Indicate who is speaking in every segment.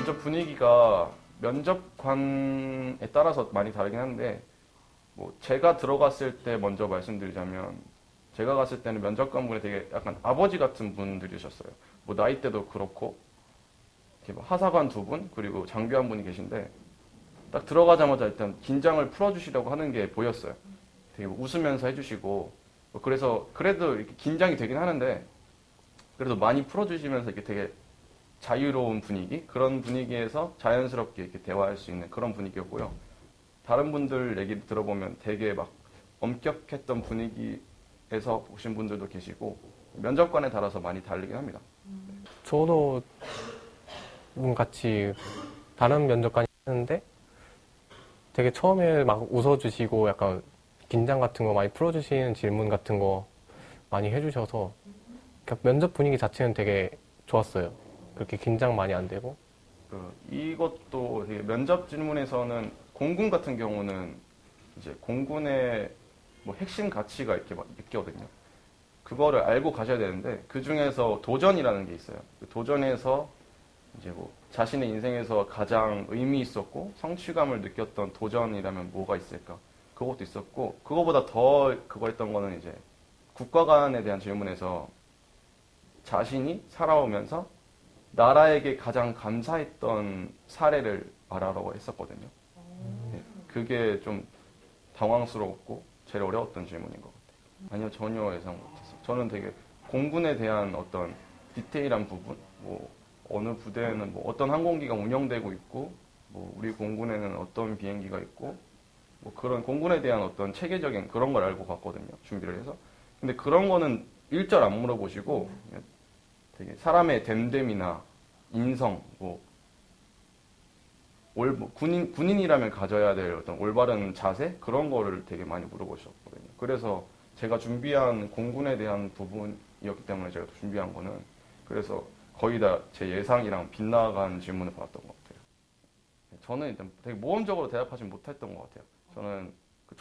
Speaker 1: 면접 분위기가 면접관에 따라서 많이 다르긴 한데 뭐 제가 들어갔을 때 먼저 말씀드리자면 제가 갔을 때는 면접관분이 되게 약간 아버지 같은 분들이셨어요. 뭐 나이대도 그렇고 이렇게 뭐 하사관 두 분 그리고 장교 한 분이 계신데 딱 들어가자마자 일단 긴장을 풀어주시려고 하는 게 보였어요. 되게 웃으면서 해주시고 뭐 그래서 그래도 이렇게 긴장이 되긴 하는데 그래도 많이 풀어주시면서 이렇게 되게 자유로운 분위기 그런 분위기에서 자연스럽게 이렇게 대화할 수 있는 그런 분위기였고요. 다른 분들 얘기 들어보면 되게 막 엄격했던 분위기에서 오신 분들도 계시고 면접관에 따라서 많이 다르긴 합니다.
Speaker 2: 저도 같이 다른 면접관이 했는데 되게 처음에 막 웃어주시고 약간 긴장 같은 거 많이 풀어주시는 질문 같은 거 많이 해주셔서 그러니까 면접 분위기 자체는 되게 좋았어요. 그렇게 긴장 많이 안 되고.
Speaker 1: 이것도 되게 면접 질문에서는 공군 같은 경우는 이제 공군의 뭐 핵심 가치가 이렇게 막 있거든요. 그거를 알고 가셔야 되는데 그 중에서 도전이라는 게 있어요. 그 도전에서 이제 뭐 자신의 인생에서 가장 의미 있었고 성취감을 느꼈던 도전이라면 뭐가 있을까? 그것도 있었고 그거보다 더 그거 했던 거는 이제 국가관에 대한 질문에서 자신이 살아오면서 나라에게 가장 감사했던 사례를 말하라고 했었거든요. 네, 그게 좀 당황스러웠고 제일 어려웠던 질문인 것 같아요. 아니요, 전혀 예상 못했어요. 저는 되게 공군에 대한 어떤 디테일한 부분, 뭐 어느 부대에는 뭐 어떤 항공기가 운영되고 있고, 뭐 우리 공군에는 어떤 비행기가 있고, 뭐 그런 공군에 대한 어떤 체계적인 그런 걸 알고 갔거든요. 준비를 해서. 근데 그런 거는 일절 안 물어보시고 되게 사람의 됨됨이나 인성, 뭐 군인이라면 가져야 될 어떤 올바른 자세 그런 거를 되게 많이 물어보셨거든요. 그래서 제가 준비한 공군에 대한 부분이었기 때문에 제가 준비한 거는 그래서 거의 다 제 예상이랑 빗나간 질문을 받았던 것 같아요. 저는 일단 되게 모험적으로 대답하지 못했던 것 같아요. 저는 그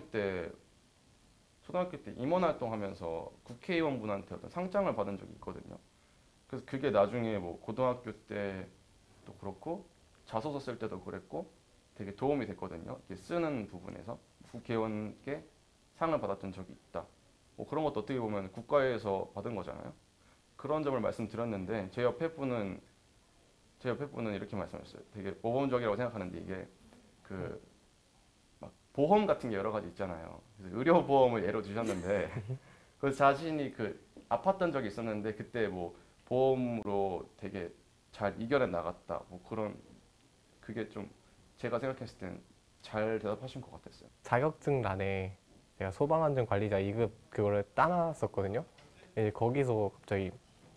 Speaker 1: 초등학교 때 임원 활동하면서 국회의원분한테 어떤 상장을 받은 적이 있거든요. 그래서 그게 나중에 뭐 고등학교 때도 그렇고 자소서 쓸 때도 그랬고 되게 도움이 됐거든요. 이렇게 쓰는 부분에서 국회의원께 상을 받았던 적이 있다. 뭐 그런 것도 어떻게 보면 국가에서 받은 거잖아요. 그런 점을 말씀드렸는데 제 옆에 분은 이렇게 말씀하셨어요. 되게 모범적이라고 생각하는데 이게 그 막 보험 같은 게 여러 가지 있잖아요. 그래서 의료보험을 예로 드셨는데 그 자신이 그 아팠던 적이 있었는데 그때 뭐 보험으로 되게 잘 이겨내 나갔다. 뭐 그런 그게 좀 제가 생각했을 땐 잘 대답하신 것 같았어요.
Speaker 2: 자격증란에 제가 소방안전관리자 2급 그거를 따놨었거든요. 이제 거기서 갑자기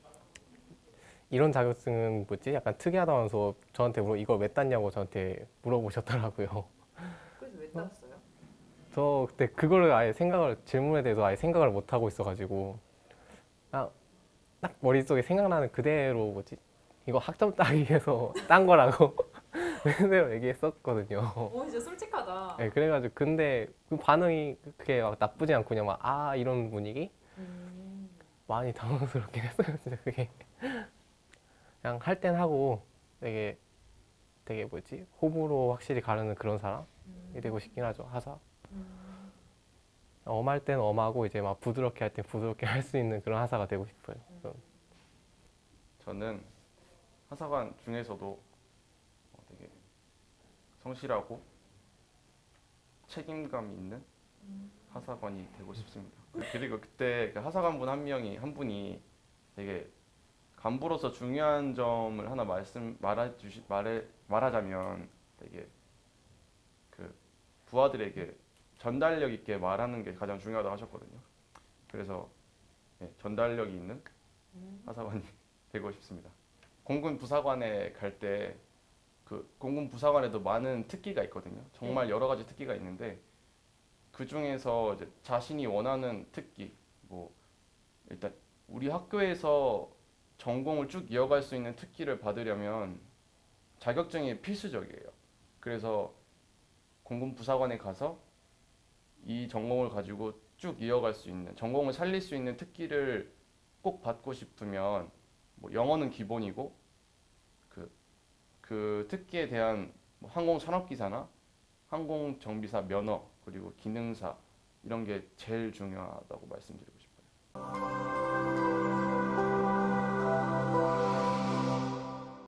Speaker 2: 이런 자격증은 뭐지? 약간 특이하다면서 저한테 이걸 왜 땄냐고 저한테 물어보셨더라고요.
Speaker 3: 그래서 왜 따셨어요?
Speaker 2: 저 그때 그거를 아예 질문에 대해서 아예 생각을 못 하고 있어가지고 아, 딱 머릿속에 생각나는 그대로 이거 학점 따기 위해서 딴 거라고 그대로 얘기했었거든요.
Speaker 3: 오, 진짜 솔직하다.
Speaker 2: 네, 그래가지고 근데 그 반응이 그렇게 막 나쁘지 않고 그냥 막 이런 분위기?
Speaker 3: 음,
Speaker 2: 많이 당황스럽긴 했어요. 진짜 그게 그냥 할 땐 하고 되게 호불호 확실히 가르는 그런 사람이 되고 싶긴 하죠.
Speaker 3: 음,
Speaker 2: 엄할 땐 엄하고 이제 막 부드럽게 할 땐 부드럽게 할 수 있는 그런 하사가 되고 싶어요.
Speaker 1: 저는 하사관 중에서도 되게 성실하고 책임감 있는 하사관이 되고 싶습니다. 그리고 그때 그 하사관분 한 분이 되게 간부로서 중요한 점을 하나 말하자면 되게 그 부하들에게 전달력 있게 말하는 게 가장 중요하다고 하셨거든요. 그래서 전달력이 있는 하사관이 되고 싶습니다. 공군 부사관에 갈 때 그 공군 부사관에도 많은 특기가 있거든요. 정말 여러 가지 특기가 있는데 그 중에서 이제 자신이 원하는 특기, 뭐 일단 우리 학교에서 전공을 쭉 이어갈 수 있는 특기를 받으려면 자격증이 필수적이에요. 그래서 공군 부사관에 가서 이 전공을 가지고 쭉 이어갈 수 있는 전공을 살릴 수 있는 특기를 꼭 받고 싶으면 뭐 영어는 기본이고 그 그 특기에 대한 뭐 항공산업기사나 항공정비사 면허 그리고 기능사 이런 게 제일 중요하다고 말씀드리고 싶어요.